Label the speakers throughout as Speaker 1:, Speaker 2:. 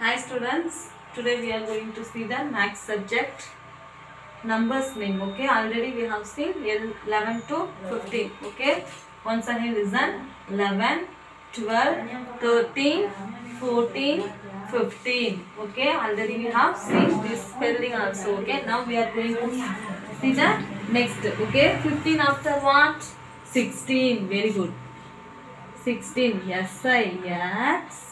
Speaker 1: Hi students, today we are going to see the max subject numbers name. Okay, already we have seen 11 to 15. Okay, once again listen: 11, 12, 13, 14, 15. Okay, already we have seen this spelling also. Okay, now we are going to see the next. Okay, 15 after what? 16. Very good. 16. Yes, yes.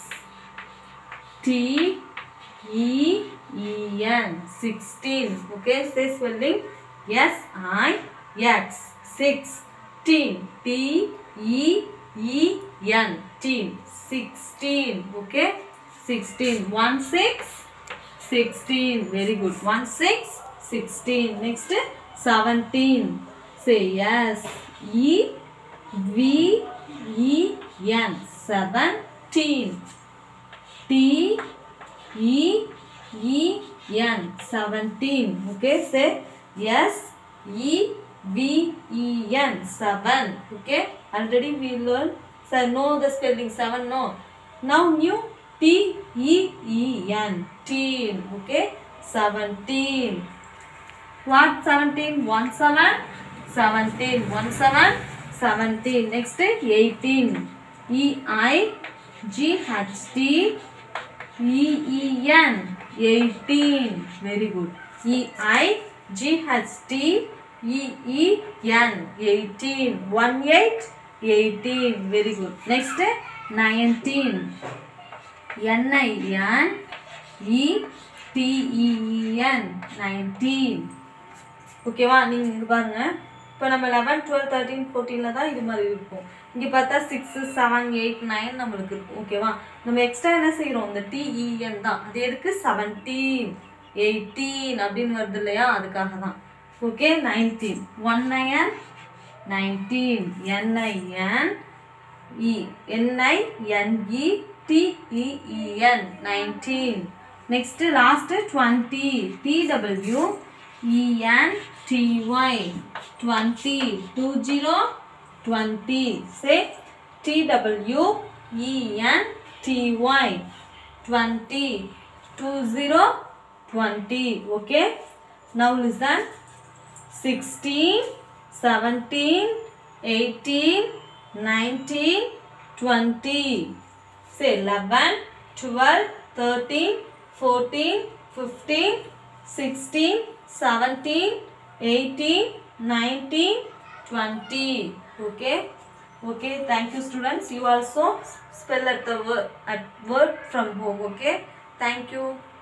Speaker 1: T E E N 16. Okay, say spelling S I X 16. T E E N teen 16. Okay, 16. 1 6 16. Very good. 1 6 16. Next 17. Say yes. E V E N 17. T E E N 17. Okay, say S E V E N 7. Okay, already we learned. So know the spelling 7. No. Now new T E E N teen. Okay, 17. What 17? 1 7 17. 1 7 17. Next 18. E I G H T E-E-N 18. Very good. E-I-G-H-T E-E-N 18. 1 8 18. Very good. Next 19. N-I-N-E-T-E-E-N 19. Okay வா நீங்க இங்க பாருங்க இப்போ நம்ம 11 12 13 14ல தான் இது மாதிரி இருக்கும் இங்க பார்த்தா 6 7 8 9 நமக்கு இருக்கும் ஓகேவா நம்ம எக்ஸ்ட்ரா என்ன செய்றோம் இந்த TEN தான் அது எதுக்கு 17 18 அப்படினு வருது இல்லையா அதுக்காக தான் okay 19 19 N-I-N-E-T-E-E-N 19 next last 20 T-W-E-N-T-Y 20 20 say T-W-E-N-T-Y 20 20 okay now listen 16 17 18 19 20 say 11 12 13 14 15 16 17 18 19 20 okay thank you students you also spell at the word from home okay thank you